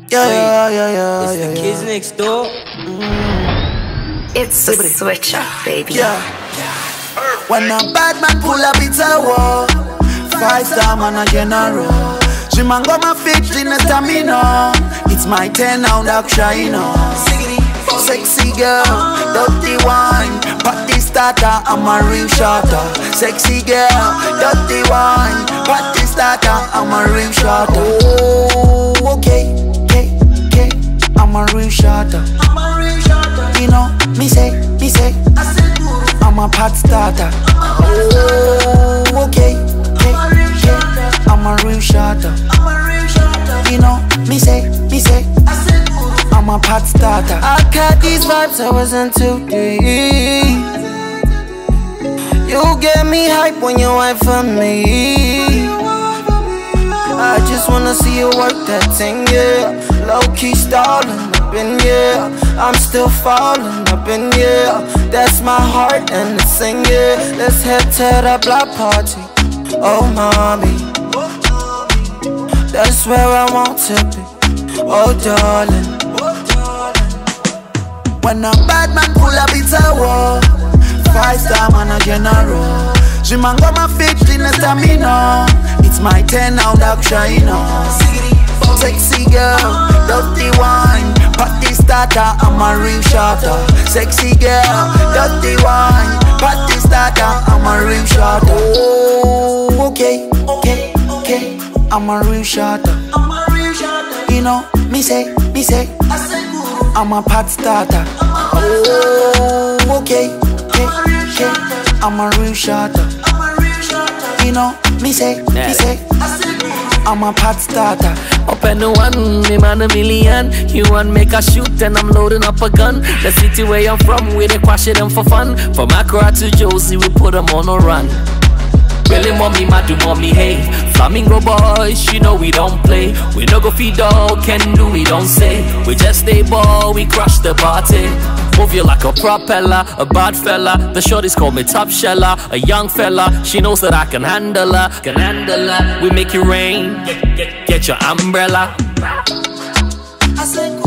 Yeah. It's the kids next door. It's a switch up, baby. Yeah. When a bad man pull up, it's a war. 5-star man, a general. She man got my feet in the stamina. It's my 10 now, dark shine. Sexy girl, dirty wine, party starter, I'm a real shotter. Sexy girl, dirty wine, party starter, I'm a real shotter. Oh, okay, I'm a real shotter. You know, me say, I'm a pot starter. Oh, okay, I'm a real shotter. You know, me say, I'm a pot starter. I got these vibes, I wasn't too deep. You get me hype when you wife for me. I just wanna see you work that thing, yeah. Low-key stalling up in, yeah. I'm still falling up in, yeah. That's my heart and it's sing, yeah. Let's head to the block party. Oh, mommy, that's where I want to be. Oh, darling. When a bad man pull up, it's a war. 5-star man, a general. She man got my feet in the stamina. It's my 10 now, dark shine. Sexy girl, dirty wine, party starter, I'm a real shotter. Sexy girl, dirty wine, party starter, I'm a real shotter. Oh, okay, I'm a real shotter. You know, me say, I'm a pot starter. Oh, okay, I'm a real shotter. You know, me say, I'm a pot starter. Up and the one, me man a million. You want make a shoot and I'm loading up a gun. The city where I'm from, we they crash it them for fun. From Accra to Josie, we put them on a run. Really mommy, mad do mommy, hey. Flamingo boys, you know we don't play. We no go feed dog, can do we don't say. We just stay ball, we crush the party. Move you like a propeller, a bad fella. The shorties call me top sheller, a young fella. She knows that I can handle her, We make it rain, get your umbrella. I said,